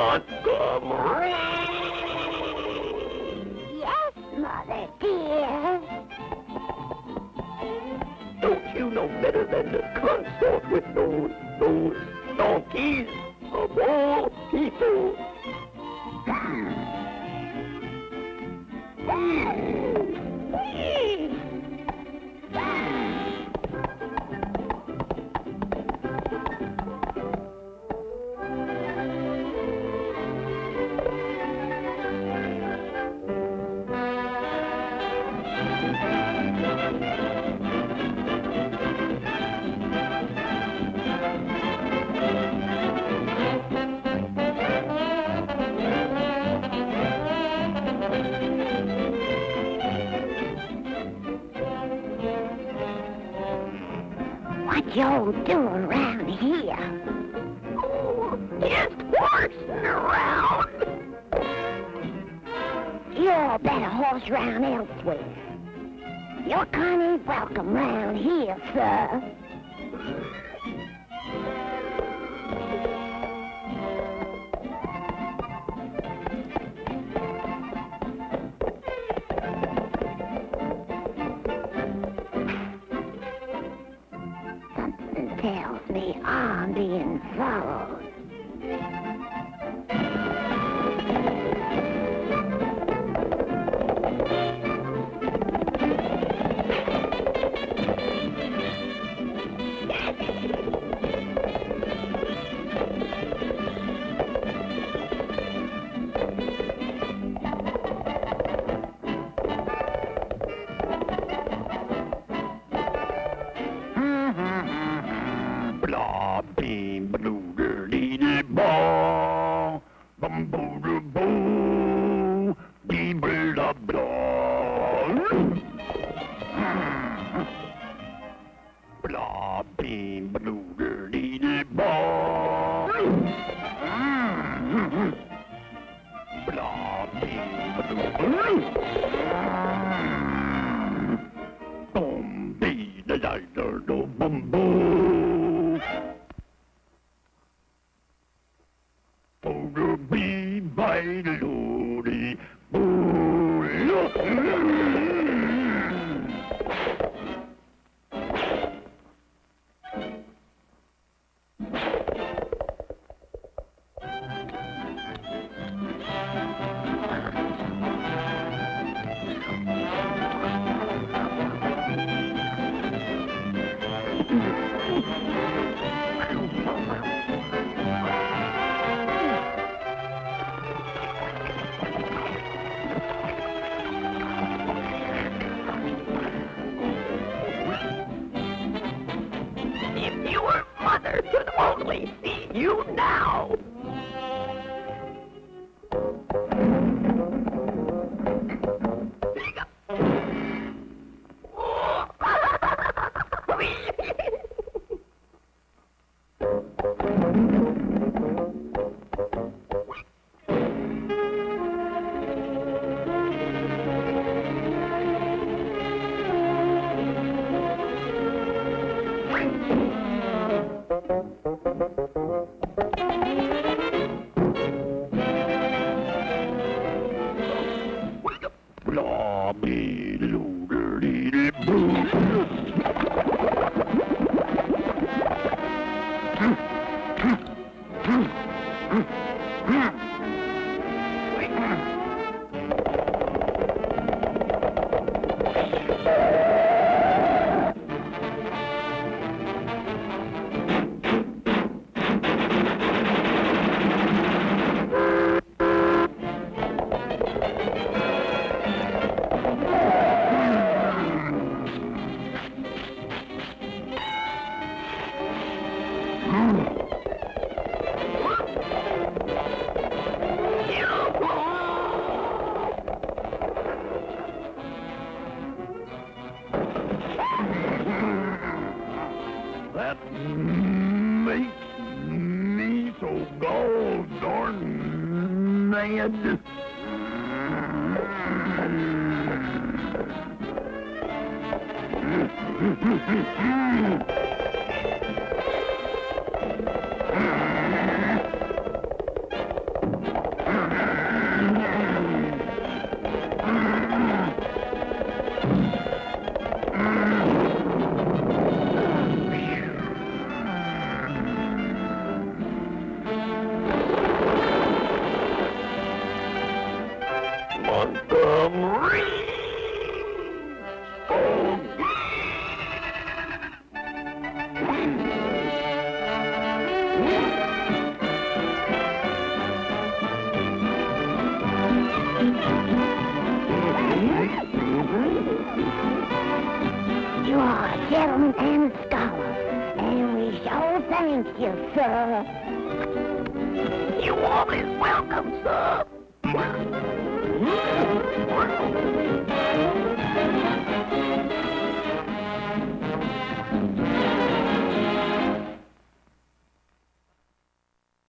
Montgomery. Yes, Mother dear. Don't you know better than to consort with those donkeys of all people? What y'all doing around here? Oh, just horsing around. You all better horse round elsewhere. Your kind ain't welcome round here, sir. Something tells me I'm being followed. Blah, beam, baloo, dee, ball, bum, boo, boo, dee, blah, blah. Blah, beam, baloo, dee, ball. Blah, beam, baloo. Boom, bee, da, da, da, do, boom, boom. Oh, bee, by the lordy, boo, look. If your mother could only see you now. That makes me so gall darn mad. Montgomery. You are a gentleman and a scholar, and we sure thank you, sir. You always welcome, sir.